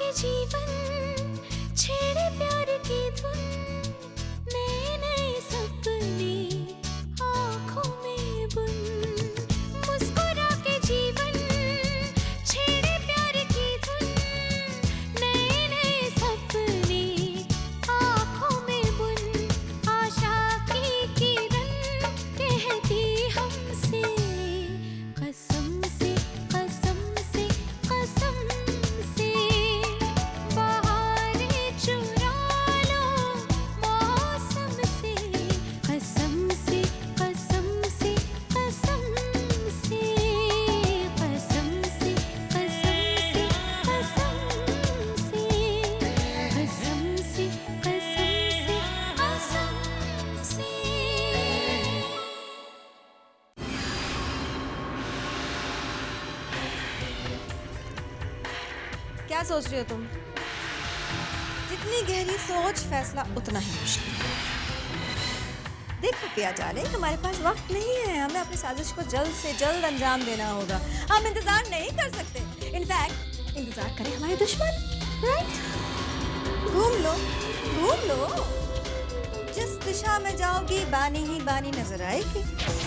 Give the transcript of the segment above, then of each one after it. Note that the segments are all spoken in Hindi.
जीवन छेड़े प्यार की धुन, नए नए सपने आँखों में बुन। मुस्कुरा के जीवन छेड़े प्यार की धुन, नए नए सपने आँखों में बुन। आशा की किरण कहती हमसे कसम से कसम से कसम से, बहारें चुरा लो मौसम से, कसम से कसम से कसम से, कसम से कसम से कसम से, कसम से कसम से कसम से। क्या सोच रही हो तुम? जितनी गहरी सोच फैसला उतना ही मुश्किल। देखो क्या जा रहे, हमारे पास वक्त नहीं है, हमें अपनी साजिश को जल्द से जल्द अंजाम देना होगा। हम इंतजार नहीं कर सकते। इनफैक्ट इंतजार करें हमारे दुश्मन, राइट? घूम लो, जिस दिशा में जाओगी बानी ही बानी नजर आएगी।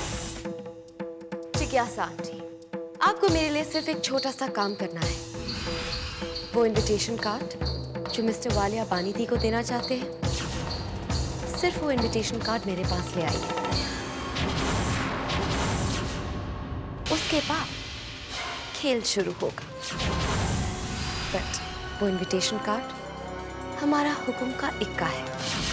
जिज्ञासा आंटी, आपको मेरे लिए सिर्फ एक छोटा सा काम करना है। वो इनविटेशन कार्ड जो मिस्टर वालिया बानी दी को देना चाहते हैं, सिर्फ वो इनविटेशन कार्ड मेरे पास ले आइए। उसके बाद खेल शुरू होगा। बट वो इनविटेशन कार्ड हमारा हुक्म का इक्का है।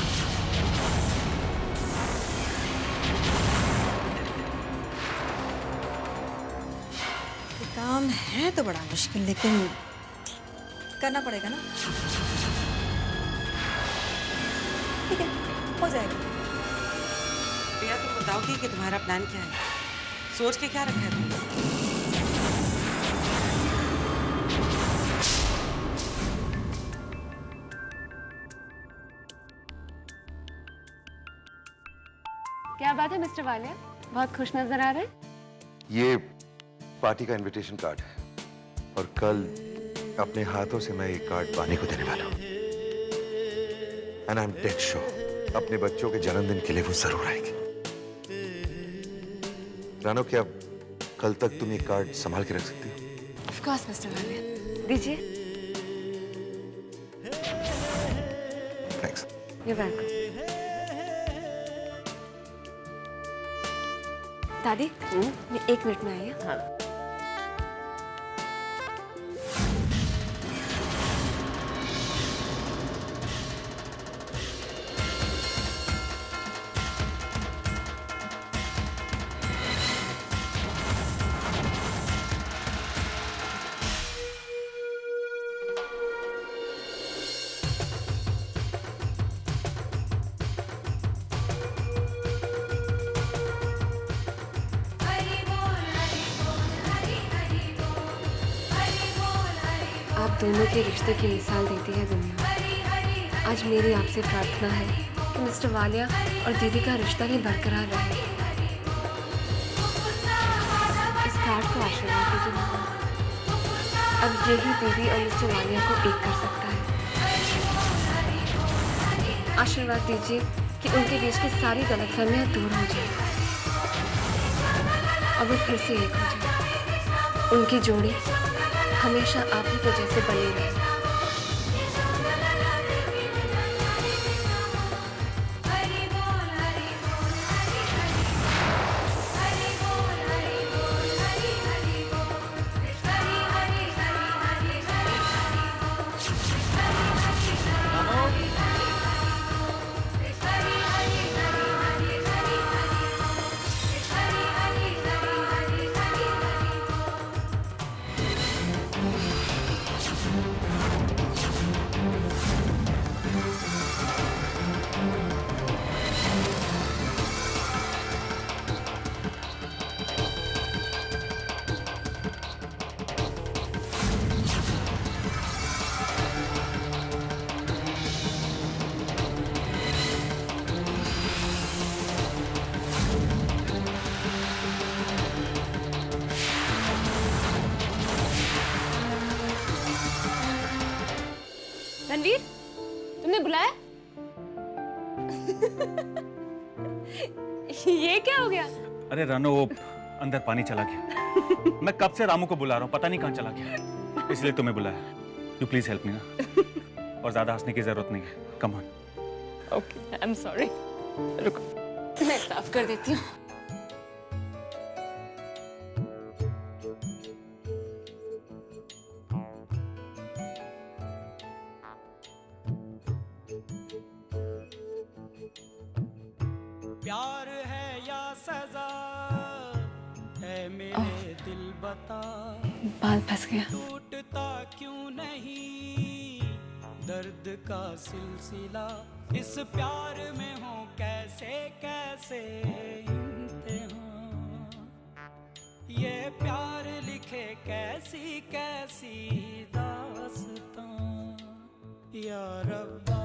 ये काम है तो बड़ा मुश्किल, लेकिन करना पड़ेगा ना। ठीक है, हो जाएगा। प्रिया, तुम बताओगी कि तुम्हारा प्लान क्या है? सोच के क्या रखा है तुमने? क्या बात है मिस्टर वालिया, बहुत खुश नजर आ रहे हैं। ये पार्टी का इनविटेशन कार्ड है और कल अपने हाथों से मैं ये कार्ड बानी को देने वाला हूं। And I am dead sure अपने बच्चों के जन्मदिन के लिए वो जरूर आएंगे। रानो, क्या कल तक तुम ये कार्ड संभाल के रख सकती हो? ऑफ कोर्स मिस्टर वालिया, दीजिए। थैंक्स। You welcome. दादी, मैं 1 मिनट में आई हूँ। हाँ। आप दोनों के रिश्ते की मिसाल देती है दुनिया। आज मेरी आपसे प्रार्थना है कि मिस्टर वालिया और दीदी का रिश्ता भी बरकरार रहे। इस कार्ड को आशीर्वाद दीजिए। अब यही दीदी और मिस्टर वालिया को एक कर सकता है। आशीर्वाद दीजिए कि उनके बीच की सारी गलतफहमियां दूर हो जाए और वो फिर से एक हो जाए। उनकी जोड़ी हमेशा आप ही को जैसे बनी रहे। रणवीर, तुमने बुलाया? ये क्या हो गया? अरे रानो, वो अंदर पानी चला गया। मैं कब से रामू को बुला रहा हूँ, पता नहीं कहाँ चला गया, इसलिए तुम्हें बुलाया। यू प्लीज हेल्प मी ना। और ज्यादा हंसने की जरूरत नहीं है। Come on. Okay, I am sorry. रुको, मैं साफ कर देती हूँ। प्यार है या सजा है मेरे दिल बता, बाल फंस गया। टूटता क्यों नहीं दर्द का सिलसिला, इस प्यार में हो कैसे कैसे इम्तिहान, ये प्यार लिखे कैसी कैसी दास्तां, या रब्बा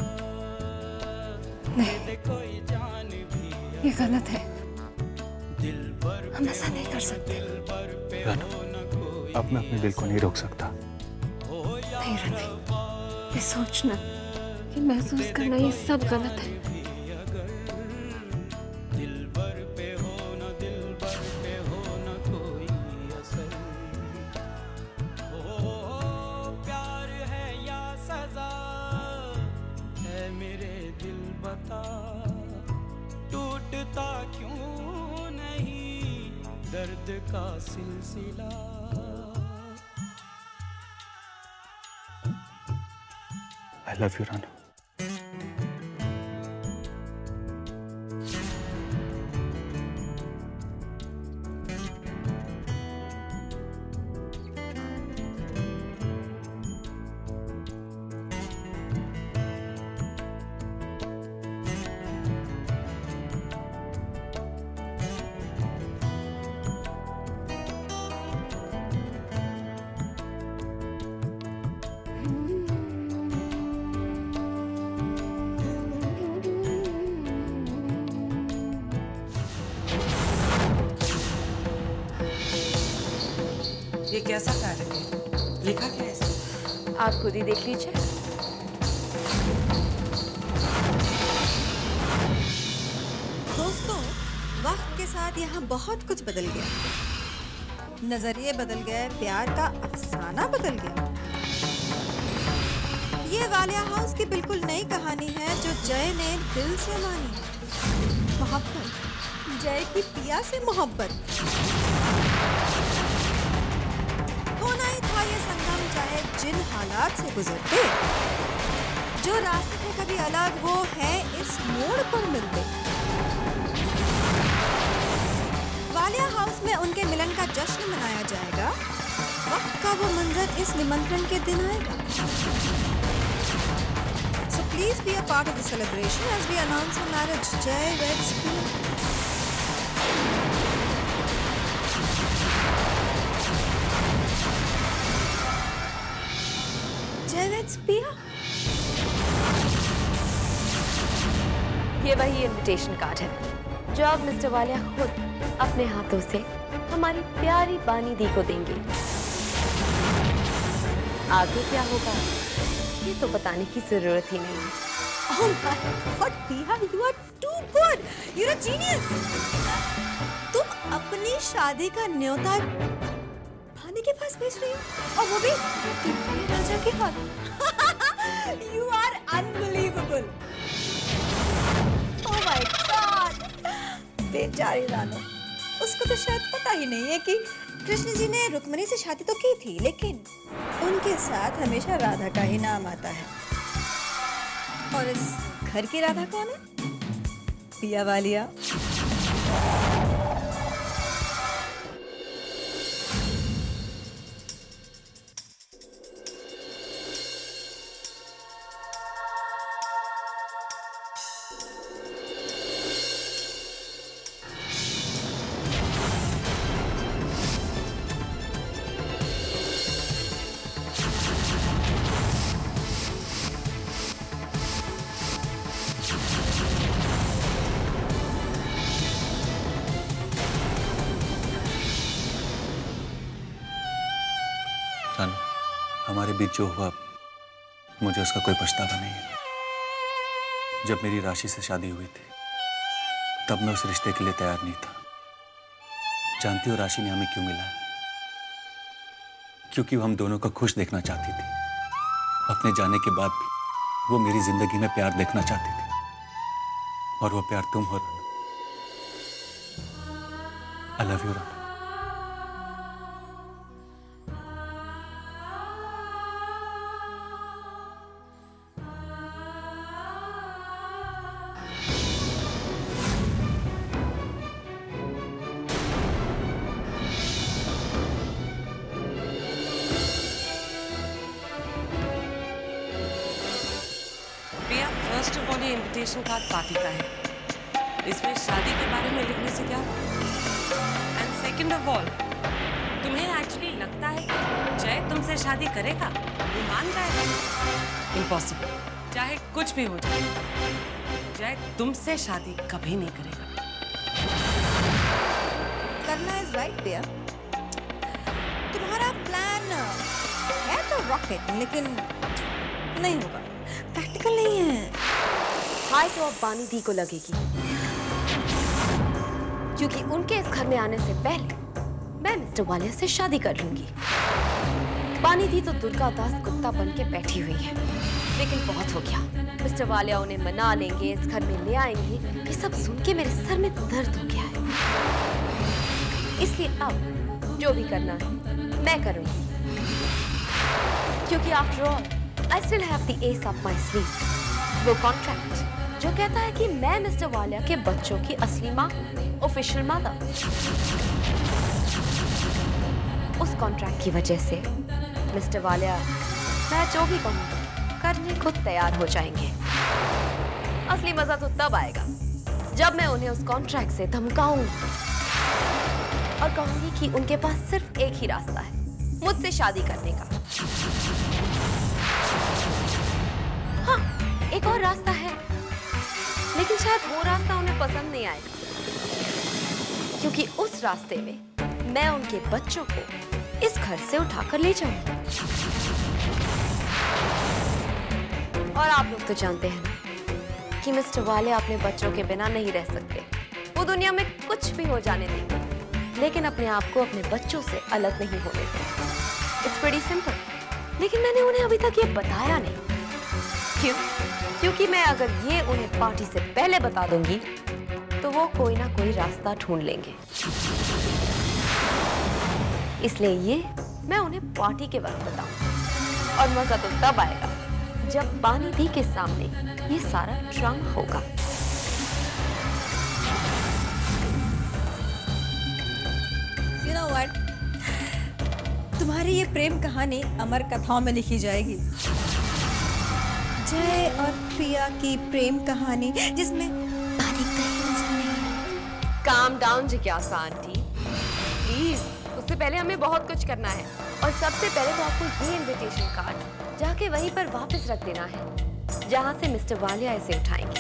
दे कोई जान भी, ये गलत है, दिल पर हम ऐसा नहीं कर सकते। रानो, अब मैं अपने दिल को नहीं रोक सकता। नहीं रणवीर, ये सोचना, ये महसूस करना, ये सब गलत है। दिल भर पे हो न दिल भर पे हो न कोई असर, ओ प्यार है या सजा है मेरे दिल बता, टूटता क्यों नहीं दर्द का सिलसिला। I love you, Rana. ये कैसा कार्य है? लिखा क्या है इसमें? आप खुद ही देख लीजिए। दोस्तों, वक्त के साथ यहाँ बहुत कुछ बदल गया। नजरिए बदल गए, प्यार का अफसाना बदल गया। ये वालिया हाउस की बिल्कुल नई कहानी है जो जय ने दिल से मानी है। मोहब्बत, जय की पिया से मोहब्बत। होना ही था ये संगम, चाहे जिन हालात से गुजरते, जो रास्ते थे कभी अलग, वो है इस मोड़ पर मिलते। वालिया हाउस में उनके मिलन का जश्न मनाया जाएगा। वक्त का वो मंजर इस निमंत्रण के दिन आएगा। So please be a part of the celebration as we announce her marriage. Jai weds Priya. Jai weds Priya. ये वही इनविटेशन कार्ड है जो अब मिस्टर वालिया खुद अपने हाथों से हमारी प्यारी बानी दी को देंगे। आगे क्या होगा ये तो बताने की जरूरत ही नहीं है। Oh my God, Priya, you are too good. You're a genius. तुम अपनी शादी का न्योता भानी के पास भेज रही हो, और वो भी तुम्हारे राजा के हाथ। You are unbelievable. Oh my God. बेचारी रानो, उसको तो शायद पता ही नहीं है कि कृष्ण जी ने रुक्मिणी से शादी तो की थी, लेकिन उनके साथ हमेशा राधा का ही नाम आता है। और इस घर की राधा कौन है? पिया वालिया। रानू, हमारे बीच जो हुआ मुझे उसका कोई पछतावा नहीं है। जब मेरी राशि से शादी हुई थी तब मैं उस रिश्ते के लिए तैयार नहीं था। जानती हो राशि ने हमें क्यों मिला है? क्योंकि वो हम दोनों को खुश देखना चाहती थी। अपने जाने के बाद भी वो मेरी जिंदगी में प्यार देखना चाहती थी, और वो प्यार तुम हो। I love you Radha. Priya, first of all ये इनविटेशन कार्ड पार्टी का है, इसमें शादी के बारे में लिखने से क्या? एंड सेकंड ऑफ ऑल, तुम्हें एक्चुअली लगता है कि जय तुमसे शादी करेगा? वो मान जाएगा? इम्पॉसिबल। चाहे कुछ भी हो जाए, जय तुमसे शादी कभी नहीं करेगा। करना इज राइट प्रिया। तुम्हारा प्लान है तो रॉकेट, लेकिन नहीं होगा, प्रैक्टिकल नहीं है। हाय तो अब बानी दी को लगेगी, क्योंकि उनके इस घर में आने से पहले मैं मिस्टर वालिया से शादी कर लूंगी। बानी दी तो दुर्गा दास कुत्ता बन के बैठी हुई है, लेकिन बहुत हो गया। मिस्टर वालिया उन्हें मना लेंगे, इस घर में ले आएंगे, ये सब सुन के मेरे सर में दर्द हो गया है। इसलिए अब जो भी करना है मैं करूंगी, क्योंकि after all I still have the ace up my sleeve. वो कॉन्ट्रैक्ट जो कहता है कि मैं मिस्टर वालिया के बच्चों की असली माँ, ऑफिशियल मदर। उस कॉन्ट्रैक्ट की वजह से मिस्टर वालिया मैं जो भी कहूँ करने को तैयार हो जाएंगे। असली मजा तो तब आएगा जब मैं उन्हें उस कॉन्ट्रैक्ट से धमकाऊंगी और कहूंगी कि उनके पास सिर्फ एक ही रास्ता है, मुझसे शादी करने का। हाँ, एक और रास्ता है, लेकिन शायद वो रास्ता उन्हें पसंद नहीं आएगा, क्योंकि उस रास्ते में मैं उनके बच्चों को इस घर से उठाकर ले जाऊंगी। और आप लोग तो जानते हैं ना कि मिस्टर वालिया अपने बच्चों के बिना नहीं रह सकते। वो दुनिया में कुछ भी हो जाने देंगे, लेकिन अपने आप को अपने बच्चों से अलग नहीं होने देंगे। इट्स प्रीटी सिंपल, लेकिन मैंने उन्हें अभी तक ये बताया नहीं। क्यों? क्योंकि मैं अगर ये उन्हें पार्टी से पहले बता दूंगी तो वो कोई ना कोई रास्ता ढूंढ लेंगे। इसलिए ये मैं उन्हें पार्टी के वक्त बताऊं, और मजा तो तब आएगा जब बानी दी के सामने ये सारा ड्रामा होगा। You know what? तुम्हारी ये प्रेम कहानी अमर कथाओं में लिखी जाएगी। जय और प्रिया की प्रेम कहानी, जिसमें पानी कहीं नजर नहीं। काम डाउन जिज्ञासा आंटी, प्लीज। उससे पहले हमें बहुत कुछ करना है, और सबसे पहले तो आपको ये इनविटेशन कार्ड जाके वहीं पर वापस रख देना है जहां से मिस्टर वालिया इसे उठाएंगे।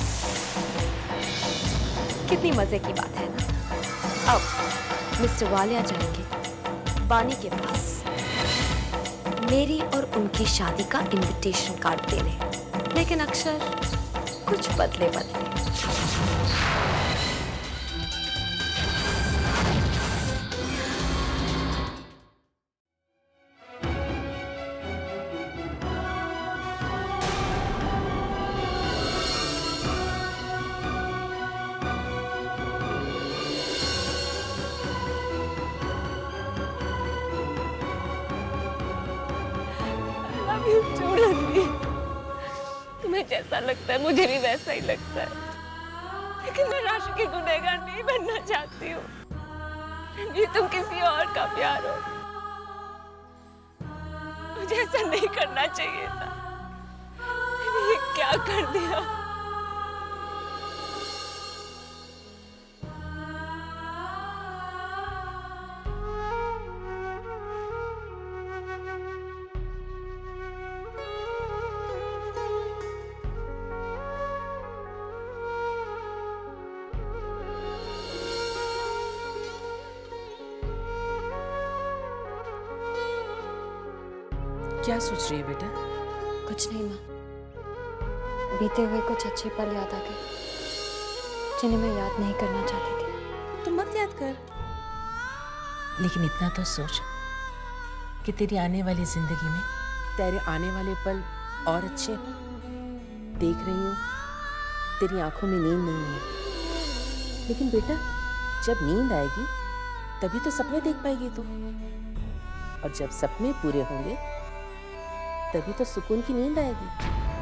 कितनी मजे की बात है ना। अब मिस्टर वालिया जाएंगे बानी के पास मेरी और उनकी शादी का इनविटेशन कार्ड देने, लेकिन अक्षर कुछ बदले बदले। तुम्हें जैसा लगता है मुझे भी वैसा ही लगता है, लेकिन मैं राशि की गुनहगार नहीं बनना चाहती हूँ। ये तुम किसी और का प्यार हो, मुझे ऐसा नहीं करना चाहिए था। मैंने ये क्या कर दिया? क्या सोच रही है बेटा? कुछ नहीं माँ, बीते हुए कुछ अच्छे पल याद आ गए जिन्हें मैं याद नहीं करना चाहती थी। तुम मत याद कर, लेकिन इतना तो सोच कि तेरी आने वाली जिंदगी में तेरे आने वाले पल और अच्छे हो। देख रही हूँ तेरी आंखों में नींद नहीं है, लेकिन बेटा जब नींद आएगी तभी तो सपने देख पाएगी तू, और जब सपने पूरे होंगे तभी तो सुकून की नींद आएगी।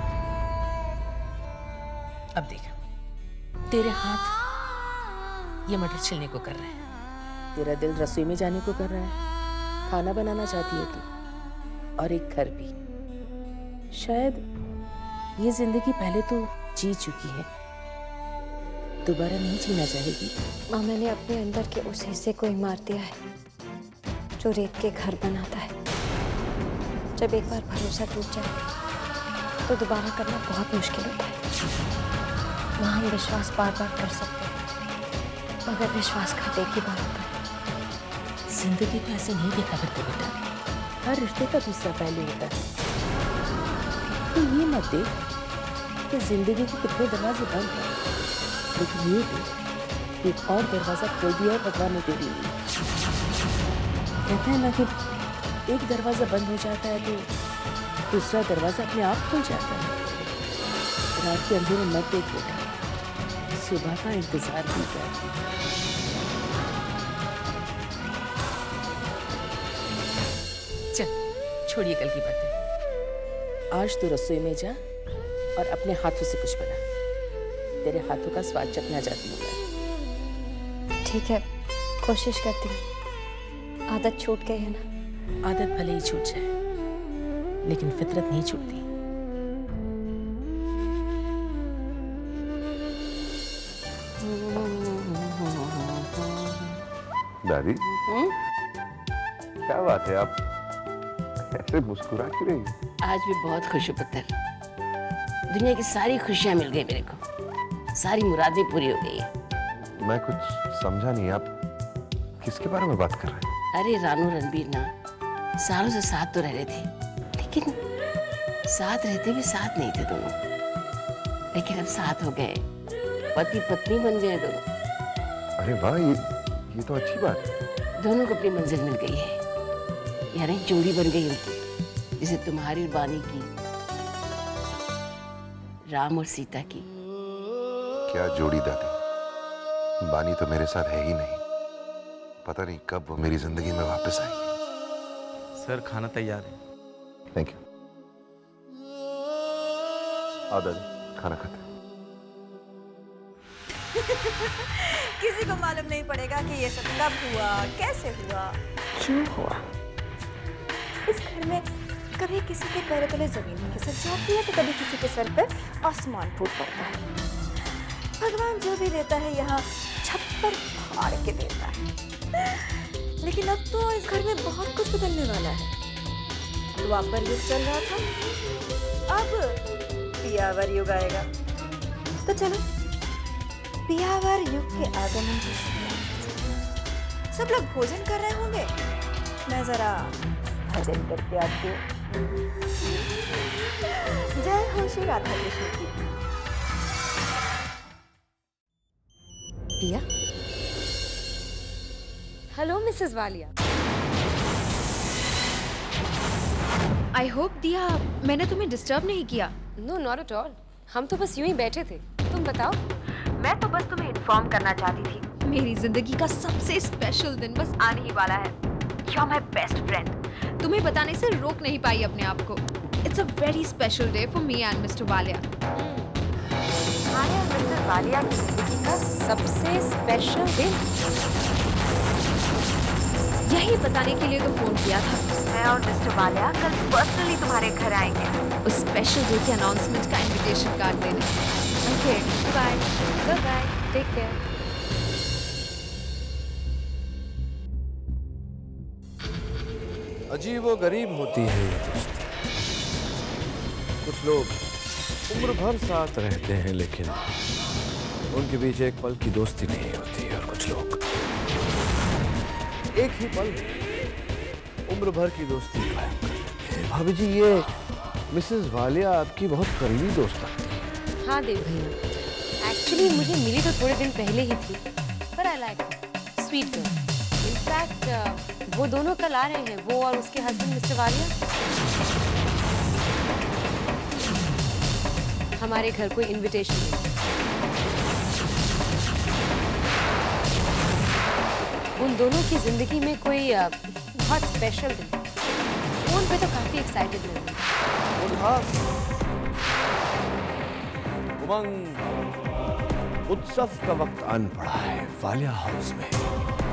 अब देख, तेरे हाथ ये मटर छिलने को कर रहे हैं, तेरा दिल रसोई में जाने को कर रहा है, खाना बनाना चाहती है तू, और एक घर भी। शायद ये जिंदगी पहले तो जी चुकी है, दोबारा नहीं जीना चाहेगी। माँ, मैंने अपने अंदर के उस हिस्से को ही मार दिया है जो रेत के घर बनाता है। जब एक बार भरोसा टूट जाए तो दोबारा करना बहुत मुश्किल होता है। वहाँ हम विश्वास बार बार कर सकते हैं, मगर विश्वासघात एक ही बार होता है। जिंदगी को ऐसे नहीं देखा करते बेटा, हर रिश्ते का दूसरा पहलू होता है। तो ये मत देख कि जिंदगी के कितने दरवाजे बंद हैं, लेकिन ये देख एक और दरवाजा खोल दिया है भगवान ने तेरे लिए। कहते हैं ना कि एक दरवाजा बंद हो जाता है तो दूसरा दरवाजा अपने आप खुल जाता है। रात के अंधेरे मत देख बेटा, सुबह का इंतजार भी कर। चल छोड़िए कल की बातें, आज तो रसोई में जा और अपने हाथों से कुछ बना। तेरे हाथों का स्वाद चखना चाहती हूँ मैं। ठीक है, कोशिश करती हूँ। आदत छूट गई है ना। आदत भले ही छूट जाए, लेकिन फितरत नहीं छूटती। दादी, क्या बात है, आप ऐसे मुस्कुरा क्यों रही हैं? आज भी बहुत खुश हूँ पुत्र, दुनिया की सारी खुशियाँ मिल गई मेरे को, सारी मुरादें पूरी हो गई है। मैं कुछ समझा नहीं, आप किसके बारे में बात कर रहे हैं? अरे रानू रणबीर ना सालों से साथ तो रह रहे थे, लेकिन साथ रहते भी साथ नहीं थे दोनों, लेकिन अब साथ हो गए, पति पत्नी बन गए दोनों। अरे वाह, ये तो अच्छी बात है। दोनों को अपनी मंजिल मिल गई है, यानी जोड़ी बन गई उनकी, जैसे तुम्हारी और बानी की, राम और सीता की। क्या जोड़ी दादी, बानी तो मेरे साथ है ही नहीं, पता नहीं कब वो मेरी जिंदगी में वापस आएगी। सर खाना तैयार है। Thank you. आओ दादी, खाना खाते हैं। किसी को मालूम नहीं पड़ेगा कि ये सब कब हुआ, कैसे हुआ, क्यों हुआ। इस घर में कभी किसी के पैरों तले जमीन नहीं खिसक जाती है, तो कभी किसी के सर पर आसमान फूट पड़ता है। भगवान जो भी देता है यहाँ छप्पर फाड़ के देता है। लेकिन अब तो इस घर में बहुत कुछ बदलने वाला है। द्वापर युग चल रहा था, अब पियावर युग आएगा। तो चलो पियावर युग के आगमन की शुरुआत। सब लोग भोजन कर रहे होंगे, मैं जरा भजन करके आती हूँ। जय हो श्री राधा कृष्ण की। Piya, hello missus Walia. I hope दिया मैंने तुम्हें डिस्टर्ब नहीं किया। नो नॉट एट ऑल, हम तो बस यूं ही बैठे थे। तुम बताओ। मैं तो बस तुम्हें इन्फॉर्म करना चाहती थी, मेरी जिंदगी का सबसे स्पेशल दिन बस आने ही वाला है। You are my best friend. तुम्हें बताने से रोक नहीं पाई अपने आप को। It's a very special day for me and mister Walia. हमारे और मिस्टर वालिया की जिंदगी का सबसे स्पेशल दिन, यही बताने के लिए तो फोन किया था। मैं और मिस्टर वालिया कल पर्सनली तुम्हारे घर आएंगे उस स्पेशल डे के अनाउंसमेंट का इनविटेशन कार्ड देने। Okay, bye bye, take care. अजीब व गरीब होती है ये दोस्ती। कुछ लोग उम्र भर साथ रहते हैं, लेकिन उनके बीच एक पल की दोस्ती नहीं होती। और कुछ लोग एक ही पल में उम्र भर की दोस्ती कायम कर लेते हैं। भाभी जी, मिसेस वालिया आपकी बहुत करीबी दोस्त लगती है। हाँ देव भैया, एक्चुअली मुझे मिली तो थोड़े दिन पहले ही थी, पर I like sweet girl. In fact वो दोनों कल आ रहे हैं, वो और उसके हस्बैंड मिस्टर वालिया हमारे घर को इनविटेशन देंगे। उन दोनों की जिंदगी में कोई बहुत स्पेशल दिन। फोन पे तो काफी एक्साइटेड लग रही है। उमंग, उत्सव का वक्त आन पड़ा है वालिया हाउस में।